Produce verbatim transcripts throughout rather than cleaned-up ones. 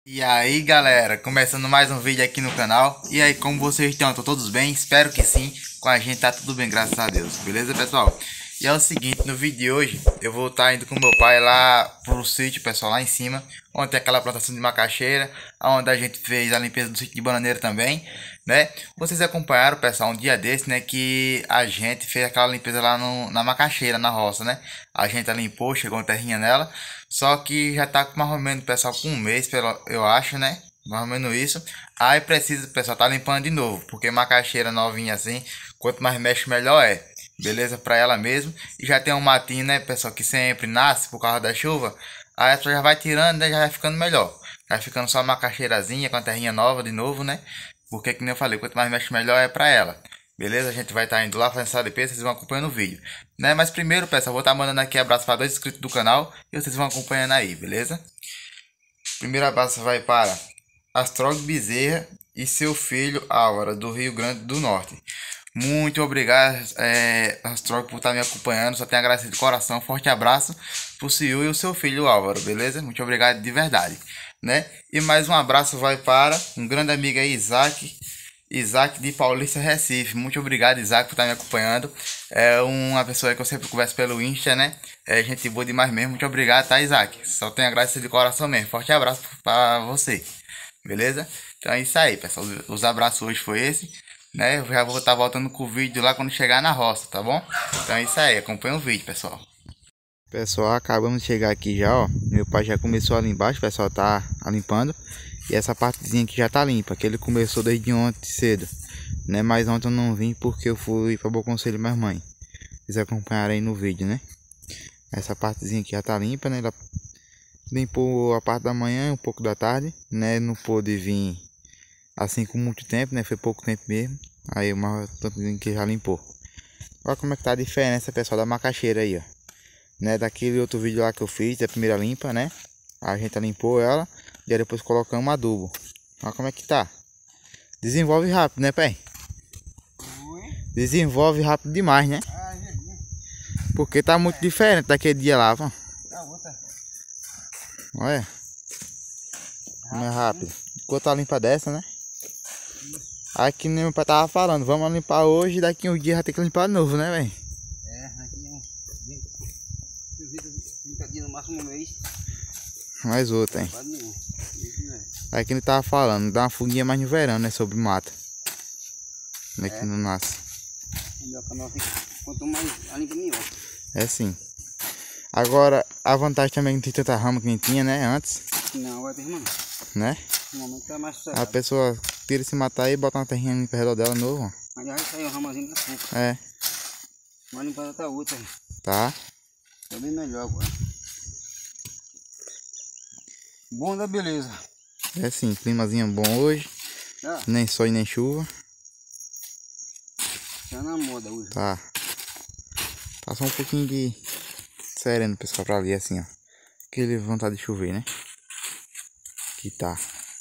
E aí galera, começando mais um vídeo aqui no canal. E aí, como vocês estão? Estão todos bem? Espero que sim. Com a gente tá tudo bem, graças a Deus. Beleza, pessoal? E é o seguinte, no vídeo de hoje eu vou estar indo com meu pai lá pro sítio, pessoal, lá em cima, onde tem aquela plantação de macaxeira, onde a gente fez a limpeza do sítio de bananeira também, né? Vocês acompanharam, pessoal, um dia desse, né, que a gente fez aquela limpeza lá no, na macaxeira, na roça, né? A gente limpou, chegou uma terrinha nela, só que já tá mais ou menos, pessoal, com um mês, pelo, eu acho, né? Mais ou menos isso. Aí precisa, pessoal, tá limpando de novo, porque macaxeira novinha assim, quanto mais mexe, melhor é. Beleza? Pra ela mesmo. E já tem um matinho, né, pessoal, que sempre nasce por causa da chuva. Aí a pessoa já vai tirando, né, já vai ficando melhor. Vai ficando só uma macaxeirazinha com a terrinha nova de novo, né? Porque, que nem eu falei, quanto mais mexe, melhor é pra ela. Beleza? A gente vai estar tá indo lá fazendo essa limpeza, vocês vão acompanhando o vídeo. Né? Mas primeiro, pessoal, vou estar tá mandando aqui abraço para dois inscritos do canal. E vocês vão acompanhando aí, beleza? Primeiro abraço vai para Astrog Bezerra e seu filho Álvaro, do Rio Grande do Norte. Muito obrigado, é, Astrog, por estar me acompanhando. Só tenho a graça de coração. Forte abraço pro senhor e o seu filho Álvaro, beleza? Muito obrigado de verdade, né? E mais um abraço vai para um grande amigo aí, Isaac. Isaac de Paulista, Recife. Muito obrigado, Isaac, por estar me acompanhando. É uma pessoa que eu sempre converso pelo Insta, né? É gente boa demais mesmo. Muito obrigado, tá, Isaac? Só tenho a graça de coração mesmo. Forte abraço para você, beleza? Então é isso aí, pessoal. Os abraços hoje foi esse, né? Eu já vou estar voltando com o vídeo lá quando chegar na roça, tá bom? Então é isso aí. Acompanha o vídeo, pessoal. Pessoal, acabamos de chegar aqui já, ó. Meu pai já começou ali embaixo, o pessoal tá limpando. E essa partezinha aqui já tá limpa, que ele começou desde ontem cedo, né? Mas ontem eu não vim porque eu fui para Bom Conselho mais mãe. Vocês acompanharam aí no vídeo, né? Essa partezinha aqui já tá limpa, né? Ela limpou a parte da manhã e um pouco da tarde, né? Não pôde vir assim com muito tempo, né? Foi pouco tempo mesmo. Aí uma tantozinho que já limpou. Olha como é que tá a diferença, pessoal, da macaxeira aí, ó. Né? Daquele outro vídeo lá que eu fiz, da primeira limpa, né? A gente limpou ela. E aí depois colocamos adubo. Olha como é que tá. Desenvolve rápido, né, pai? Desenvolve rápido demais, né? Porque tá muito diferente daquele dia lá, ó. Olha. Como é rápido. Enquanto a limpa dessa, né? Aí que nem meu pai tava falando. Vamos limpar hoje e daqui uns dias já tem que limpar de novo, né, velho? É, daqui uns trinta dias, no máximo um mês. Mais outra, hein? Aí que ele tava falando, dá uma fuguinha mais no verão, né? Sobre mata. Como é que não nasce? Quanto mais a limpa, melhor. É sim. Agora, a vantagem também não tem tanta rama que nem tinha, né? Antes. Não, agora tem rama. Né? No momento tá mais sossegado. A pessoa tira esse matar aí e bota uma terrinha no redor dela novo, ó. Mas já saiu a ramazinha da pouco. É. Mas limpada tá outra. Tá. Tá bem melhor agora. Bom da beleza. É sim, climazinho bom hoje. Ah. Nem sol e nem chuva. Tá na moda hoje. Tá. Tá só um pouquinho de sereno, pessoal, pra ali assim, ó. Aquele vontade de chover, né? Que tá.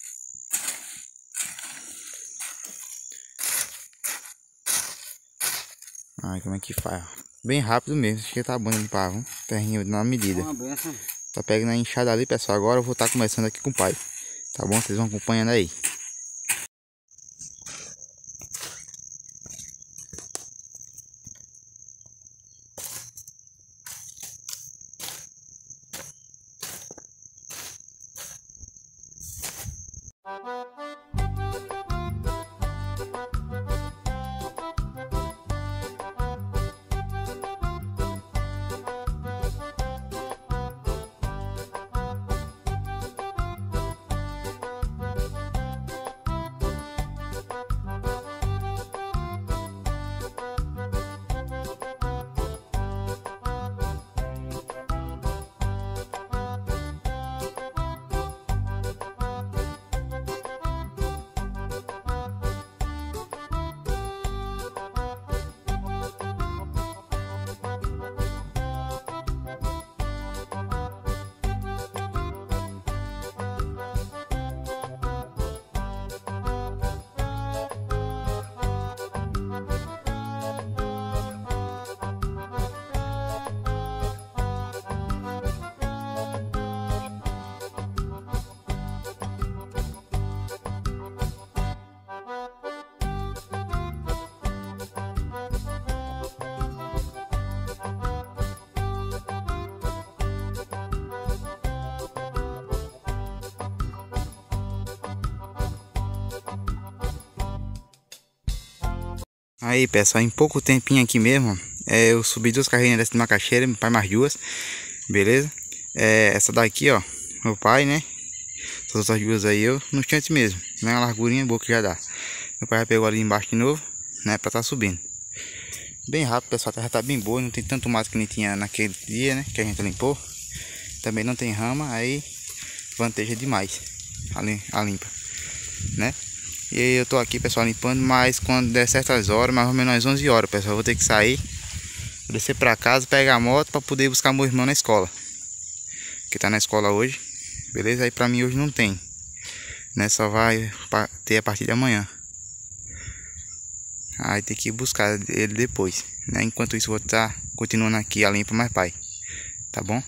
Ai, como é que faz? Bem rápido mesmo. Acho que tá bom de limpar, viu? Terrinho na medida. Uma benção. Tá pegando a enxada ali, pessoal. Agora eu vou estar tá começando aqui com o pai. Tá bom? Vocês vão acompanhando aí. Aí, pessoal, em pouco tempinho aqui mesmo, é, eu subi duas carreirinhas dessa de macaxeira, meu pai mais duas, beleza? É, essa daqui, ó, meu pai, né? Essas outras duas aí eu no chante mesmo, né? Uma largurinha boa que já dá. Meu pai já pegou ali embaixo de novo, né? Pra tá subindo. Bem rápido, pessoal, a terra tá bem boa, não tem tanto mato que nem tinha naquele dia, né? Que a gente limpou. Também não tem rama, aí vanteja demais a limpa, né? E aí eu tô aqui, pessoal, limpando, mas quando der certas horas, mais ou menos às onze horas, pessoal, eu vou ter que sair, descer pra casa, pegar a moto pra poder buscar meu irmão na escola, que tá na escola hoje, beleza? Aí pra mim hoje não tem, né? Só vai ter a partir de amanhã. Aí tem que buscar ele depois, né? Enquanto isso eu vou estar continuando aqui a limpa mais pai, tá bom?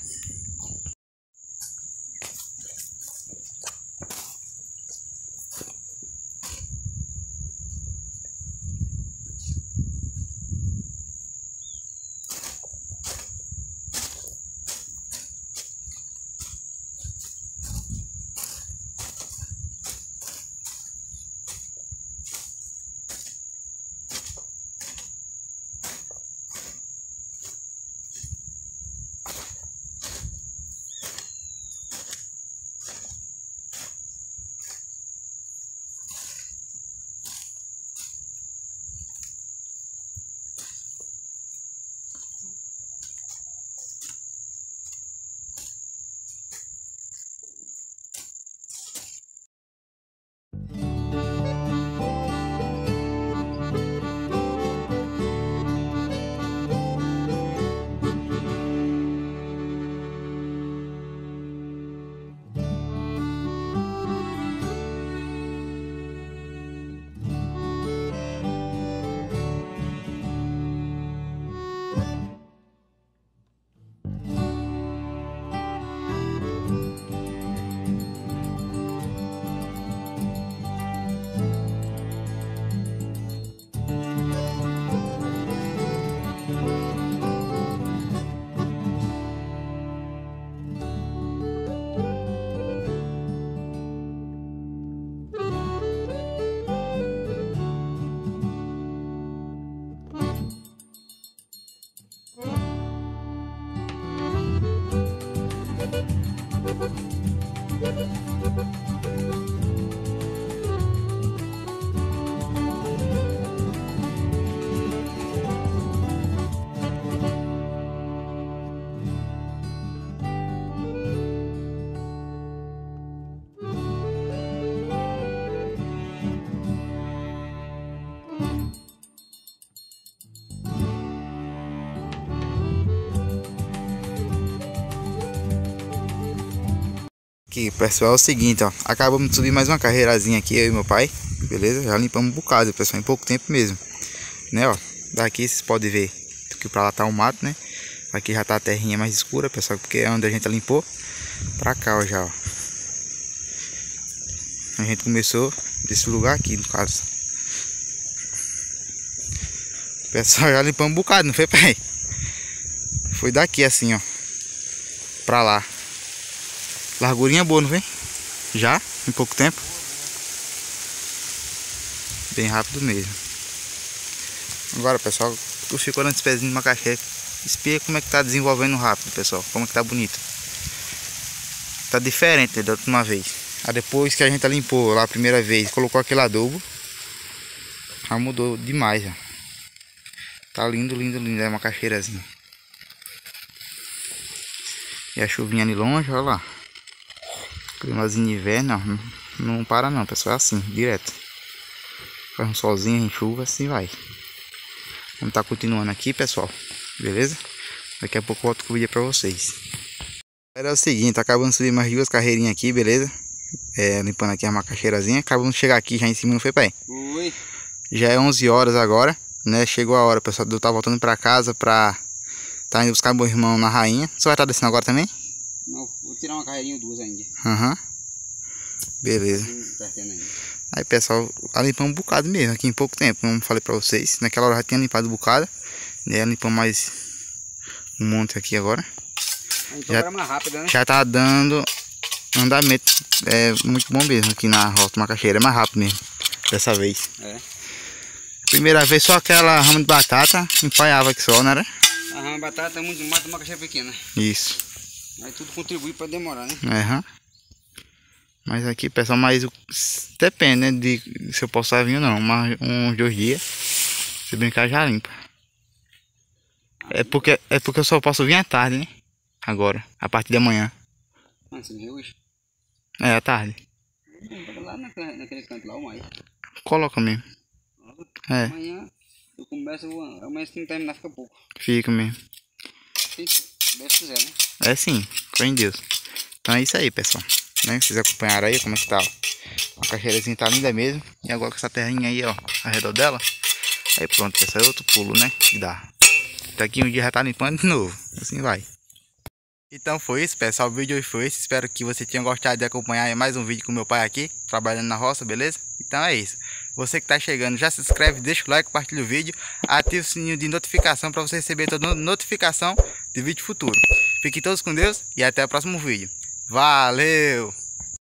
Aqui, pessoal, é o seguinte, ó, acabamos de subir mais uma carreirazinha aqui, eu e meu pai, beleza? Já limpamos um bocado, pessoal, em pouco tempo mesmo, né, ó. Daqui vocês podem ver que pra lá tá o mato, né? Aqui já tá a terrinha mais escura, pessoal, porque é onde a gente limpou. Pra cá, ó, já, ó. A gente começou desse lugar aqui, no caso. Pessoal, já limpamos um bocado, não foi, pai? Foi daqui assim, ó, pra lá. Largurinha boa, não vem? Já, em pouco tempo. Bem rápido mesmo. Agora, pessoal, eu fico olhando esse pezinho de macaxeira. Espia como é que tá desenvolvendo rápido, pessoal. Como é que tá bonito. Tá diferente, né, da última vez. Aí depois que a gente limpou lá a primeira vez, colocou aquele adubo, já mudou demais, já. Tá lindo, lindo, lindo. É uma macaxeirazinha. E a chuvinha ali longe, olha lá. Climazinho de inverno, não, não para não, pessoal, é assim, direto. Faz um solzinho, em chuva, assim vai. Vamos tá continuando aqui, pessoal, beleza? Daqui a pouco eu volto com o vídeo pra vocês. Era o seguinte, acabamos de subir mais duas carreirinhas aqui, beleza? É, limpando aqui a macaxeirazinha. Acabamos de chegar aqui já em cima, não foi, pai? Oi. Já é onze horas agora, né? Chegou a hora, pessoal, de eu estar voltando pra casa pra tá indo buscar meu irmão na rainha. Você vai estar descendo agora também? Não, vou tirar uma carreirinha ou duas ainda. Aham. Uhum. Beleza. Aí, pessoal, limpamos um bocado mesmo aqui em pouco tempo, como eu falei pra vocês. Naquela hora já tinha limpado um bocado, né? Limpamos mais um monte aqui agora. Então já, era mais rápido, né? Já tá dando andamento, é muito bom mesmo aqui na rota macaxeira, é mais rápido mesmo, dessa vez. É. Primeira vez só aquela rama de batata, empaiava aqui só, não era? A rama de batata é muito mata, uma caixa pequena. Isso. Aí tudo contribui para demorar, né? Aham. Mas aqui, pessoal, mas depende, né, de se eu posso vir ou não. Mas uns dois dias, se brincar, já limpa. É porque, é porque eu só posso vir à tarde, né? Agora, a partir de amanhã. Ah, você viu hoje? É, à tarde. Lá naquele, naquele canto lá, o mais. Coloca mesmo. É. Amanhã eu começo, amanhã se não terminar fica pouco. Fica mesmo. Se Deus quiser, né? É sim, com em Deus. Então é isso aí, pessoal. Né? Vocês acompanharam aí como é que tá, ó. A caixeirazinha tá linda mesmo. E agora com essa terrinha aí, ó, ao redor dela. Aí pronto, pessoal, é outro pulo, né? Que dá. Daqui um dia já tá limpando de novo. Assim vai. Então foi isso, pessoal. O vídeo hoje foi esse. Espero que você tenha gostado de acompanhar mais um vídeo com meu pai aqui, trabalhando na roça, beleza? Então é isso. Você que tá chegando, já se inscreve, deixa o like, compartilha o vídeo, ativa o sininho de notificação para você receber toda notificação de vídeo futuro. Fiquem todos com Deus e até o próximo vídeo. Valeu!